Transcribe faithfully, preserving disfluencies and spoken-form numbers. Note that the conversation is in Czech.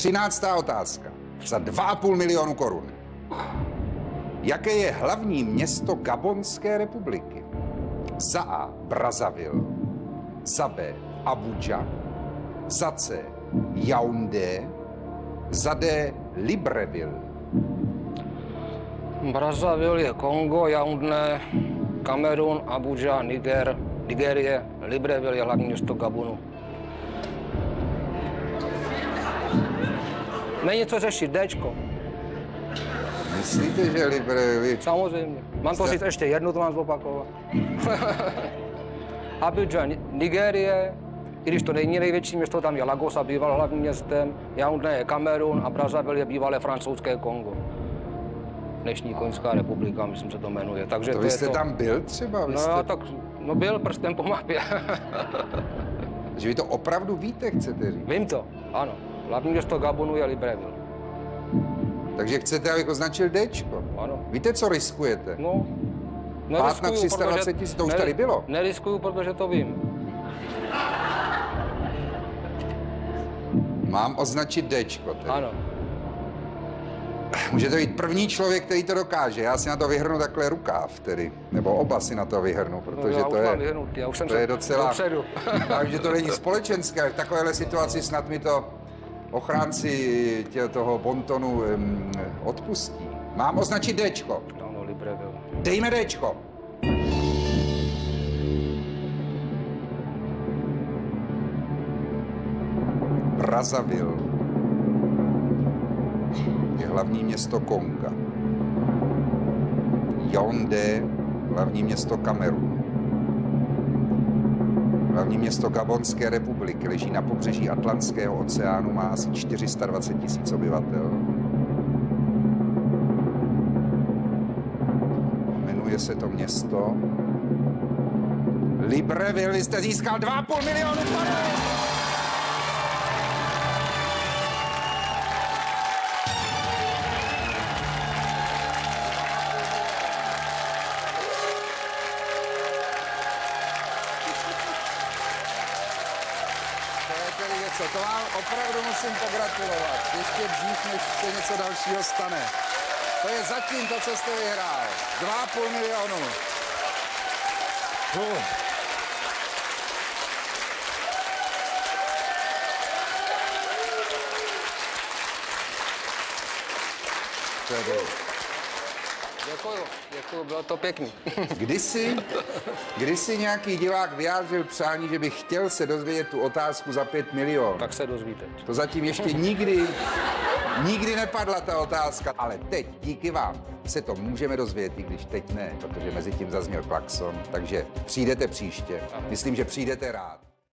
Třináctá otázka. Za dva a půl milionu korun. Jaké je hlavní město Gabonské republiky? Za A. Brazzaville. Za B. Abuja. Za C. Yaoundé. Za D. Libreville. Brazzaville je Kongo, Yaoundé, Kamerun, Abuja, Niger, Nigérie, Libreville je hlavní město Gabonu. Není co řešit, Dčko. Myslíte, že Libreville... Samozřejmě. Mám to říct ještě jednou, to mám zopakovat. Abuja, Nigérie, i když to není největší město, tam je Lagos a býval hlavním městem, Yaoundé je Kamerun a Brazzaville je bývalé francouzské Kongo. Dnešní Koňská republika, myslím, se to jmenuje. Takže to, to vy jste to... tam byl třeba? Vy no jste... já tak, no byl prstem po mapě. Že vy to opravdu víte, chcete říct? Vím to, ano. Hlavní město Gabonu je Libreville. Takže chcete, abych označil Dčko? Ano. Víte, co riskujete? No, Pát na tři sta dvacet tisíc, to už tady bylo. Neriskuju, protože to vím. Mám označit Dčko tedy. Ano. Můžete být první člověk, který to dokáže. Já si na to vyhrnu takhle rukáv tedy. Nebo oba si na to vyhrnu, protože no, to je, vyhrnutý, já už jsem to je docela... Já vím, že to není společenské. V takovéhle situaci snad mi to ochránci tě, toho bontonu um, odpustí. Mám označit Dčko. Ano, Libreville. Dejme Dčko. Brazzaville je hlavní město Konga. Yaoundé, hlavní město Kamerunu. Hlavní město Gabonské republiky leží na pobřeží Atlantského oceánu, má asi čtyři sta dvacet tisíc obyvatel. Jmenuje se to město Libreville. Vy jste získal dva a půl milionu korun! To vám opravdu musím pogratulovat. Ještě dřív, než se něco dalšího stane. To je zatím to, co jste vyhrál. Dva a půl milionu. Uh. Tedy. Děkuju, děkuju, bylo to pěkný. Kdysi, kdysi nějaký divák vyjádřil přání, že by chtěl se dozvědět tu otázku za pět milionů. Tak se dozvíte. To zatím ještě nikdy, nikdy nepadla ta otázka. Ale teď, díky vám, se to můžeme dozvědět, i když teď ne, protože mezi tím zazněl klakson. Takže přijdete příště. Myslím, že přijdete rád.